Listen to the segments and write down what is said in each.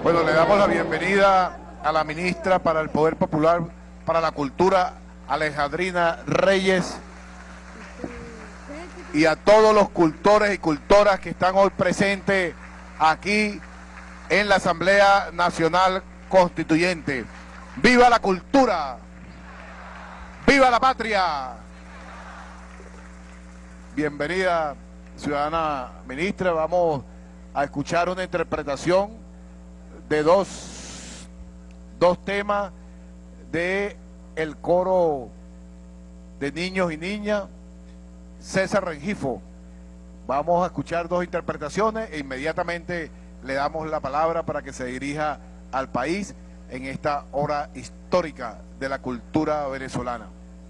Bueno, le damos la bienvenida a la ministra para el Poder Popular, para la Cultura, Alejandrina Reyes, y a todos los cultores y cultoras que están hoy presentes aquí en la Asamblea Nacional Constituyente. ¡Viva la cultura! ¡Viva la patria! Bienvenida, ciudadana ministra. Vamos a escuchar una interpretación de dos temas de el coro de niños y niñas César Rengifo. Vamos a escuchar dos interpretaciones e inmediatamente le damos la palabra para que se dirija al país en esta hora histórica de la cultura venezolana.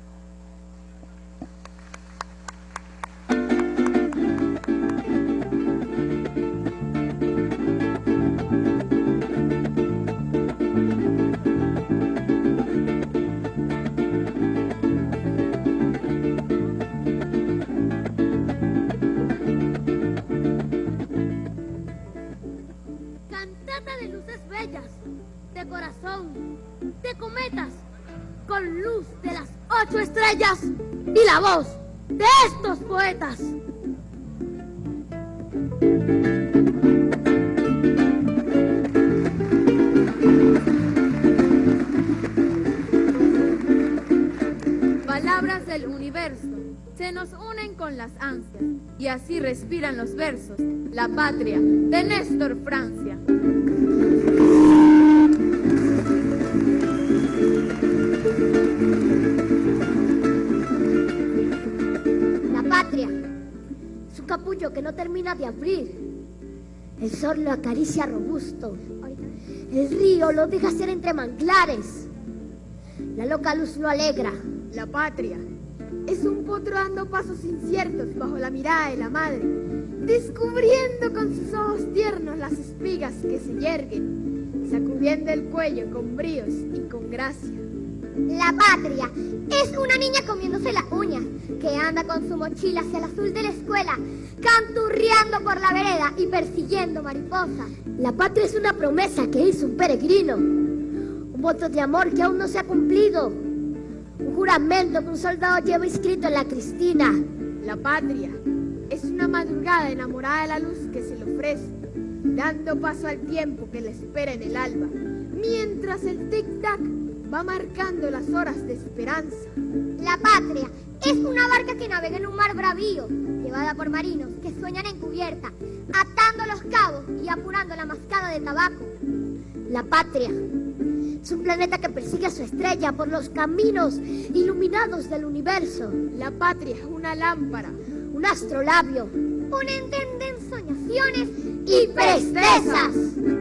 De corazón, de cometas, con luz de las 8 estrellas y la voz de estos poetas. Palabras del universo se nos unen con las ansias y así respiran los versos, la patria de Néstor Francia. La patria es un capullo que no termina de abrir. El sol lo acaricia robusto. El río lo deja ser entre manglares. La loca luz lo alegra. La patria es un potro dando pasos inciertos bajo la mirada de la madre, descubriendo con sus ojos tiernos las espigas que se yerguen, sacudiendo el cuello con bríos y con gracia. La patria es una niña comiéndose las uñas, que anda con su mochila hacia el azul de la escuela, canturreando por la vereda y persiguiendo mariposas. La patria es una promesa que hizo un peregrino, un voto de amor que aún no se ha cumplido, un juramento que un soldado lleva inscrito en la Cristina. La patria es una madrugada enamorada de la luz que se le ofrece, dando paso al tiempo que le espera en el alba, mientras el tic-tac va marcando las horas de esperanza. La patria es una barca que navega en un mar bravío, llevada por marinos que sueñan en cubierta, atando los cabos y apurando la mascada de tabaco. La patria es un planeta que persigue a su estrella por los caminos iluminados del universo. La patria es una lámpara, un astrolabio, un ente de ensoñaciones y prestezas.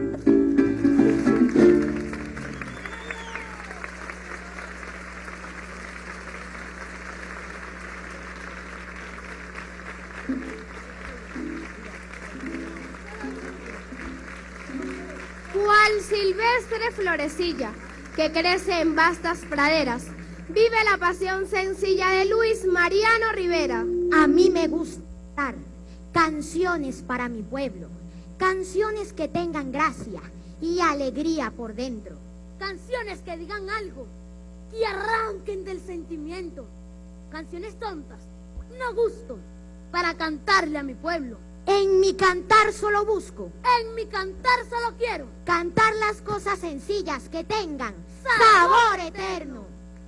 Cual silvestre florecilla que crece en vastas praderas, vive la pasión sencilla de Luis Mariano Rivera. A mí me gusta cantar canciones para mi pueblo, canciones que tengan gracia y alegría por dentro. Canciones que digan algo, que arranquen del sentimiento. Canciones tontas, no gusto, para cantarle a mi pueblo. En mi cantar solo busco, en mi cantar solo quiero cantar las cosas sencillas que tengan sabor eterno.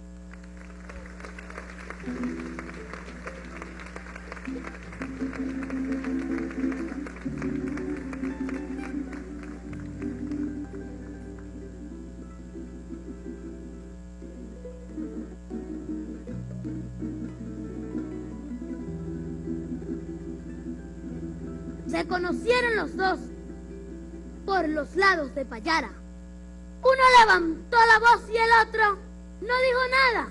Se conocieron los dos por los lados de Payara. Uno levantó la voz y el otro no dijo nada.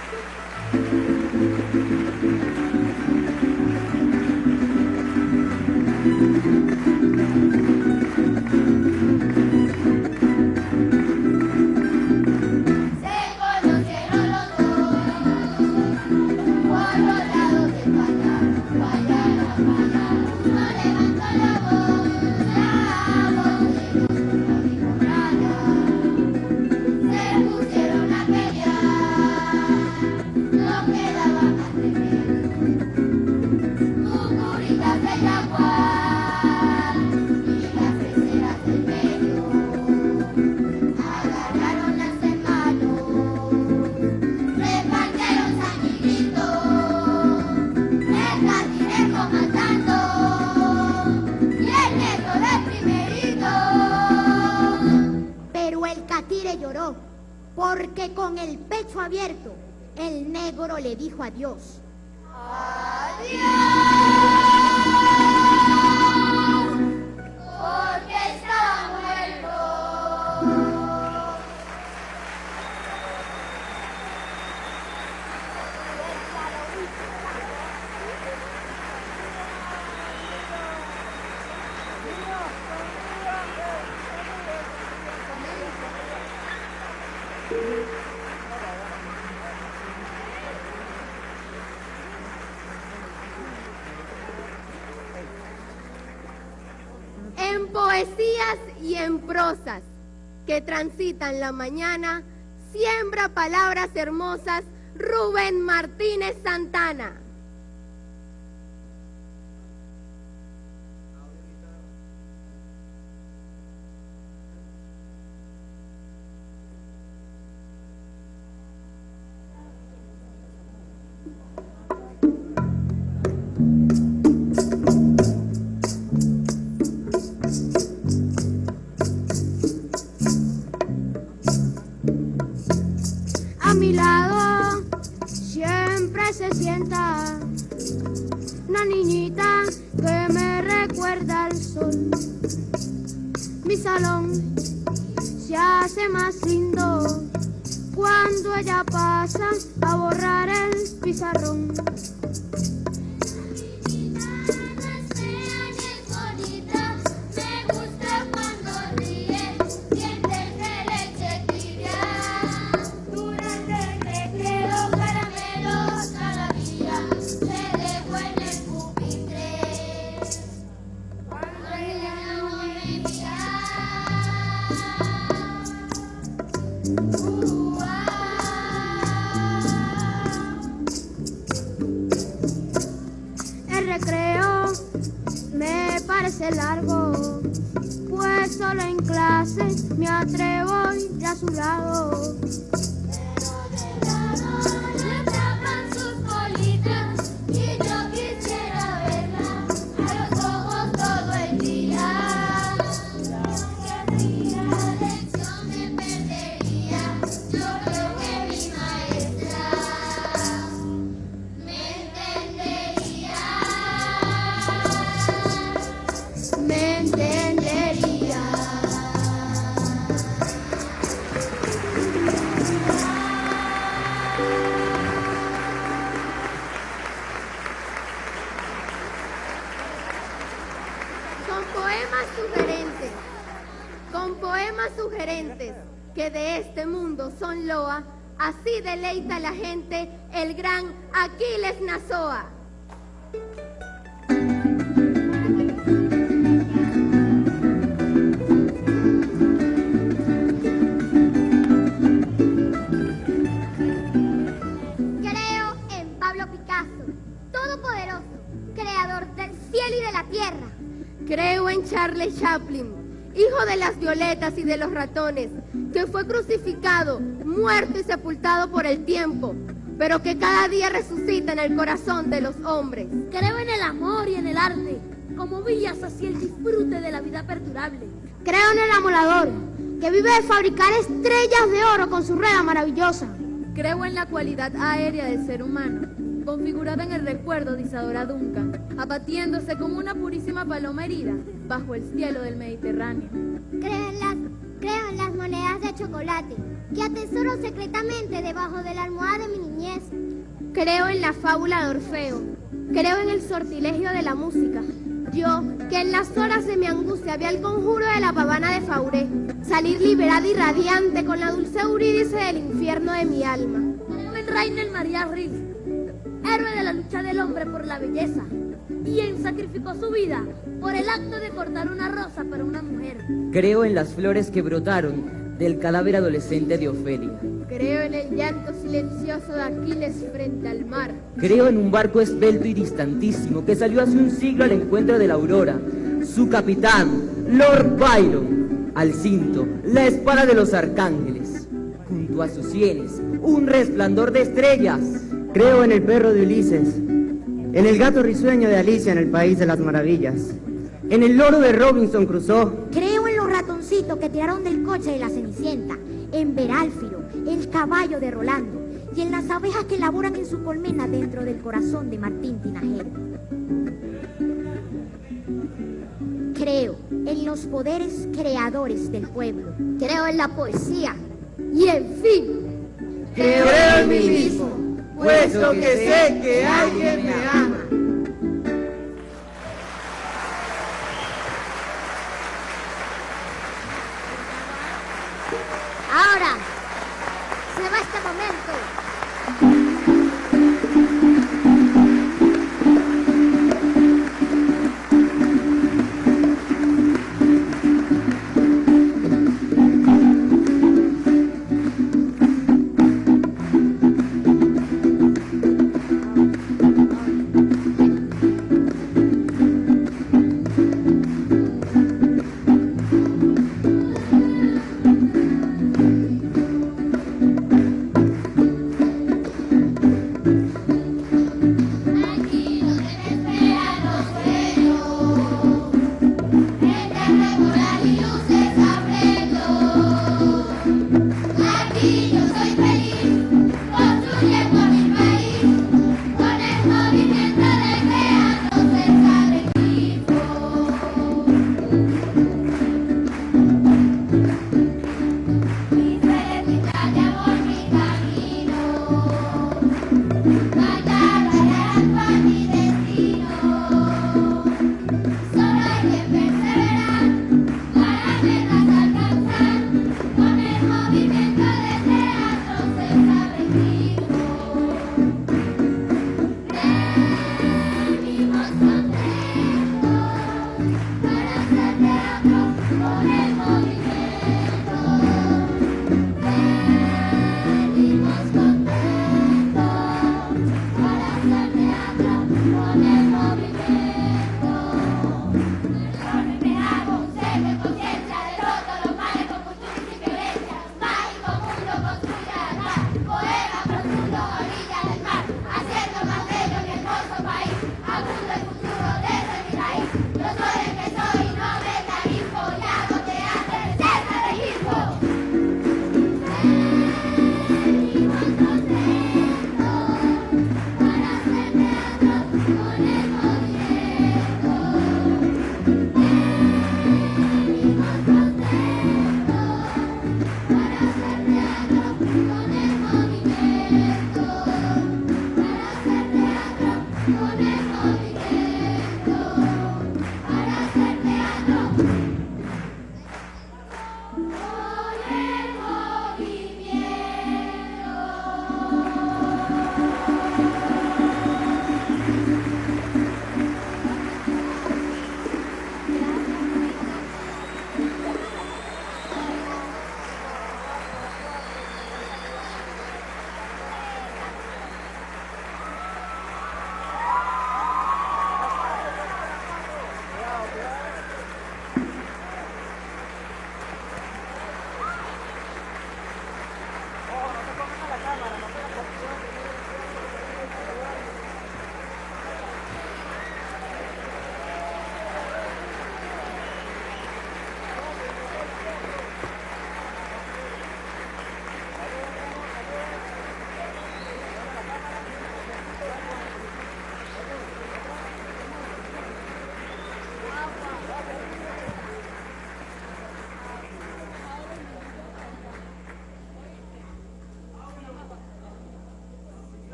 Porque con el pecho abierto, el negro le dijo adiós. ¡Adiós! Porque estaba muerto. En poesías y en prosas que transitan la mañana, siembra palabras hermosas Rubén Martínez Santana. A mi lado siempre se sienta una niñita que me recuerda al sol. Mi salón se hace más lindo cuando ella pasa a borrar el pizarrón. El recreo me parece largo, pues solo en clase me atrevo a ir a su lado. Me entendería. Con poemas sugerentes que de este mundo son loa, así deleita a la gente el gran Aquiles Nazoa. Creo en Pablo Picasso, todopoderoso, creador del cielo y de la tierra. Creo en Charles Chaplin, hijo de las violetas y de los ratones, que fue crucificado, muerto y sepultado por el tiempo, pero que cada día resucita en el corazón de los hombres. Creo en el amor y en el arte, como vías hacia el disfrute de la vida perdurable. Creo en el amolador, que vive de fabricar estrellas de oro con su rueda maravillosa. Creo en la cualidad aérea del ser humano, configurada en el recuerdo de Isadora Duncan, abatiéndose como una purísima paloma herida bajo el cielo del Mediterráneo. Creo en las monedas de chocolate que atesoro secretamente debajo de la almohada de mi niñez. Creo en la fábula de Orfeo. Creo en el sortilegio de la música. Yo, que en las horas de mi angustia vi el conjuro de la pavana de Fauré, salir liberada y radiante con la dulce eurídice del infierno de mi alma. Creo en Rainer Maria Rilke, héroe de la lucha del hombre por la belleza, quien sacrificó su vida por el acto de cortar una rosa para una mujer. Creo en las flores que brotaron del cadáver adolescente de Ofelia. Creo en el llanto silencioso de Aquiles frente al mar. Creo en un barco esbelto y distantísimo que salió hace un siglo al encuentro de la aurora. Su capitán, Lord Byron, al cinto, la espada de los arcángeles. Junto a sus sienes, un resplandor de estrellas. Creo en el perro de Ulises, en el gato risueño de Alicia en el País de las Maravillas, en el loro de Robinson Crusoe. Creo en los ratoncitos que tiraron del coche de la Cenicienta, en Berálfiro, el caballo de Rolando, y en las abejas que laboran en su colmena dentro del corazón de Martín Tinajero. Creo en los poderes creadores del pueblo. Creo en la poesía. Y en fin, Creo en mí mismo, puesto que sé que alguien me ama. Ahora, se va este momento.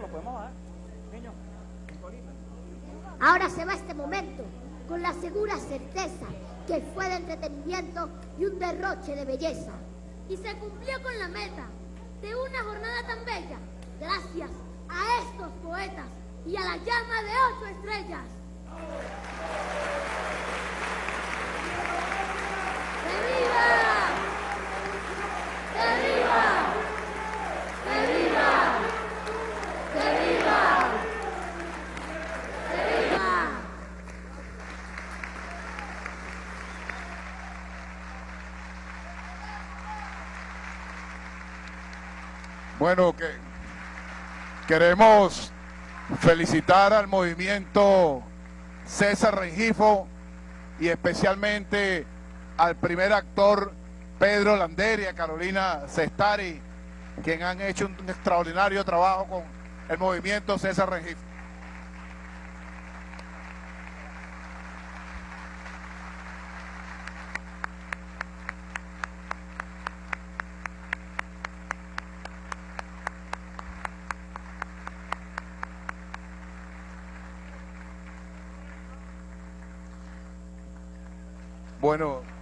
Ahora se va este momento con la segura certeza que fue de entretenimiento y un derroche de belleza. Y se cumplió con la meta de una jornada tan bella, gracias a estos poetas y a la llama de 8 estrellas. ¡Que viva! ¡Que viva! ¡Que viva! ¡Que viva! ¡Que viva! Bueno, queremos felicitar al movimiento César Rengifo y especialmente al primer actor Pedro Landeri y a Carolina Cestari, quien han hecho un extraordinario trabajo con el movimiento César Rengifo. Bueno,